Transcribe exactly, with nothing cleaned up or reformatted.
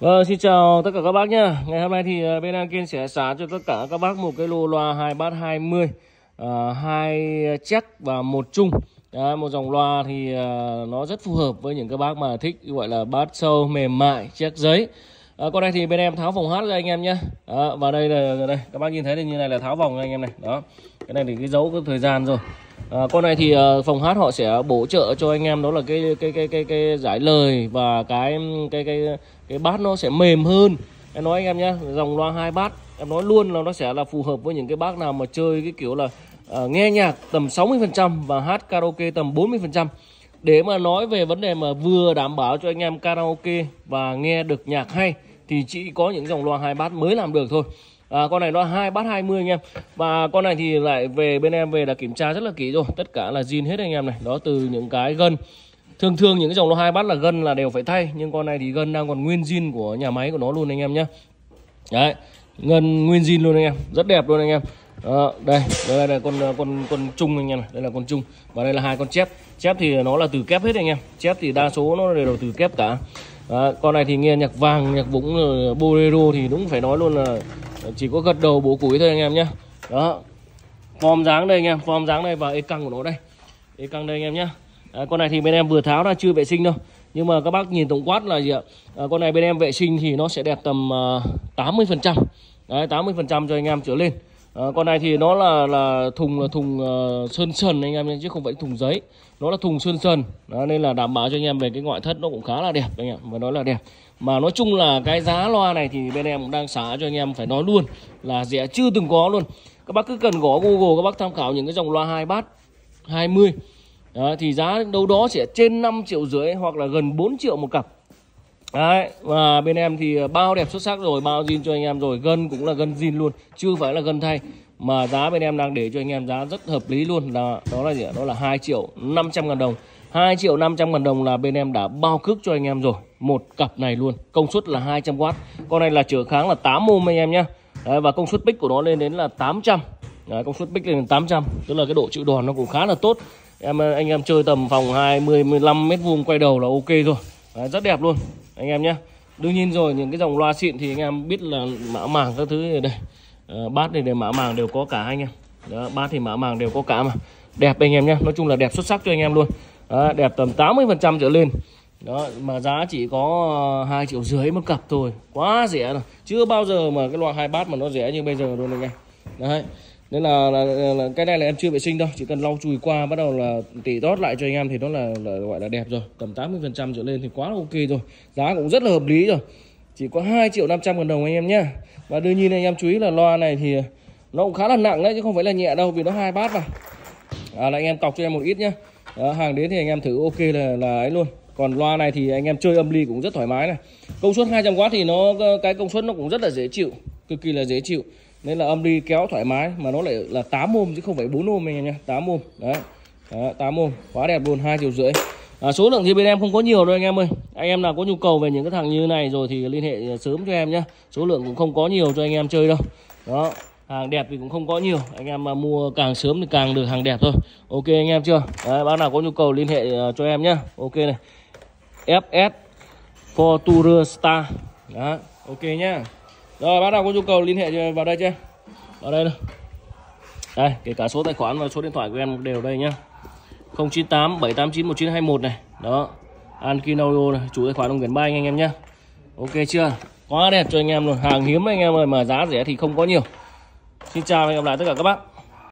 Vâng, xin chào tất cả các bác nhá. Ngày hôm nay thì bên em Kiên sẽ xả cho tất cả các bác một cái lô loa hai bass hai mươi, uh, hai check và một chung. Đấy, một dòng loa thì uh, nó rất phù hợp với những các bác mà thích gọi là bass sâu mềm mại, check giấy. Uh, con này thì bên em tháo vòng hát ra anh em nhé. Đó, và đây là đây các bác nhìn thấy thì như này là tháo vòng anh em này. Đó, cái này thì cái dấu cái thời gian rồi. À, con này thì uh, phòng hát họ sẽ bổ trợ cho anh em đó là cái cái cái cái cái giải lời và cái cái cái cái bass nó sẽ mềm hơn. Em nói anh em nhé, dòng loa hai bass em nói luôn là nó sẽ là phù hợp với những cái bác nào mà chơi cái kiểu là uh, nghe nhạc tầm sáu mươi phần trăm và hát karaoke tầm bốn mươi phần trăm. Để mà nói về vấn đề mà vừa đảm bảo cho anh em karaoke và nghe được nhạc hay thì chỉ có những dòng loa hai bass mới làm được thôi. À, con này nó hai bass hai mươi anh em. Và con này thì lại về bên em về là kiểm tra rất là kỹ rồi, tất cả là zin hết anh em này. Đó, từ những cái gân, thường thường những cái dòng loa hai bass là gân là đều phải thay, nhưng con này thì gân đang còn nguyên zin của nhà máy của nó luôn anh em nhé. Đấy, gân nguyên zin luôn anh em, rất đẹp luôn anh em. Đó, đây, đây là con con con chung anh em này, đây là con chung và đây là hai con chép. Chép thì nó là từ kép hết anh em. Chép thì đa số nó đều từ kép cả. Đó, con này thì nghe nhạc vàng, nhạc vũng, bolero thì đúng phải nói luôn là chỉ có gật đầu bổ củi thôi anh em nhé. Đó, form dáng đây anh em, form dáng đây và ê căng của nó đây, ê căng đây anh em nhé. À, con này thì bên em vừa tháo ra chưa vệ sinh đâu, nhưng mà các bác nhìn tổng quát là gì ạ? À, con này bên em vệ sinh thì nó sẽ đẹp tầm uh, tám mươi phần trăm, đấy, tám mươi phần trăm cho anh em trở lên. À, con này thì nó là là thùng là thùng uh, sơn sần anh em nhé, chứ không phải thùng giấy, nó là thùng sơn sần. Đó, nên là đảm bảo cho anh em về cái ngoại thất nó cũng khá là đẹp anh em, mà nói là đẹp. Mà nói chung là cái giá loa này thì bên em cũng đang xả cho anh em, phải nói luôn là rẻ chưa từng có luôn. Các bác cứ cần gõ Google, các bác tham khảo những cái dòng loa hai bass hai mươi. Đó, thì giá đâu đó sẽ trên năm triệu rưỡi hoặc là gần bốn triệu một cặp. Đấy, và bên em thì bao đẹp xuất sắc rồi, bao zin cho anh em rồi, gân cũng là gân zin luôn, chưa phải là gân thay. Mà giá bên em đang để cho anh em giá rất hợp lý luôn, là đó là gì? Đó là hai triệu năm trăm ngàn đồng. hai triệu năm trăm ngàn đồng là bên em đã bao cước cho anh em rồi, một cặp này luôn. Công suất là hai trăm oát. Con này là trở kháng là tám ohm anh em nhé. Đấy, và công suất pick của nó lên đến là tám trăm. Đấy, công suất pick lên đến tám trăm, tức là cái độ chịu đòn nó cũng khá là tốt. Em anh em chơi tầm phòng hai mươi mười lăm mét vuông quay đầu là ok rồi. Đấy, rất đẹp luôn anh em nhé. Đương nhiên rồi, những cái dòng loa xịn thì anh em biết là mã màng các thứ đây. À, bass này để mã màng đều có cả anh em. Đó, bass thì mã màng đều có cả mà. Đẹp anh em nhé, nói chung là đẹp xuất sắc cho anh em luôn. Đó, đẹp tầm tám mươi phần trăm trở lên. Đó, mà giá chỉ có hai triệu rưỡi một cặp thôi, quá rẻ rồi. Chưa bao giờ mà cái loa hai bass mà nó rẻ như bây giờ luôn anh em. Đấy. Nên là, là, là, là cái này là em chưa vệ sinh đâu, chỉ cần lau chùi qua bắt đầu là tỉ tót lại cho anh em thì nó là, là gọi là đẹp rồi, tầm tám mươi phần trăm trở lên thì quá là ok rồi. Giá cũng rất là hợp lý rồi, chỉ có hai triệu năm trăm ngàn đồng anh em nhé. Và đương nhiên anh em chú ý là loa này thì nó cũng khá là nặng đấy, chứ không phải là nhẹ đâu, vì nó hai bass mà. À, là anh em cọc cho em một ít nhá. Đó, hàng đến thì anh em thử ok là là ấy luôn. Còn loa này thì anh em chơi âm ly cũng rất thoải mái này. Công suất hai trăm oát thì nó cái công suất nó cũng rất là dễ chịu, cực kỳ là dễ chịu. Nên là âm ly kéo thoải mái, mà nó lại là tám ohm chứ không phải bốn ohm anh em nhé, tám ohm. Đấy. Đó, tám ohm, quá đẹp luôn, hai triệu rưỡi. À, số lượng thì bên em không có nhiều đâu anh em ơi. Anh em nào có nhu cầu về những cái thằng như này rồi thì liên hệ sớm cho em nhé. Số lượng cũng không có nhiều cho anh em chơi đâu. Đó, hàng đẹp thì cũng không có nhiều, anh em mà mua càng sớm thì càng được hàng đẹp thôi. Ok anh em chưa? Đấy, bác nào có nhu cầu liên hệ cho em nhé. Ok này, ép ét Fortuner Star. Đó, ok nhá. Rồi, bác nào có nhu cầu liên hệ vào đây chưa? Vào đây đâu. Đây, kể cả số tài khoản và số điện thoại của em đều đây nhá. không chín tám bảy tám chín một chín hai một này. Đó, Ankin Audio này, chủ tài khoản đồng Nguyễn Ba anh em nhá. Ok chưa? Quá đẹp cho anh em luôn, hàng hiếm anh em ơi, mà giá rẻ thì không có nhiều. Xin chào và hẹn gặp lại tất cả các bác.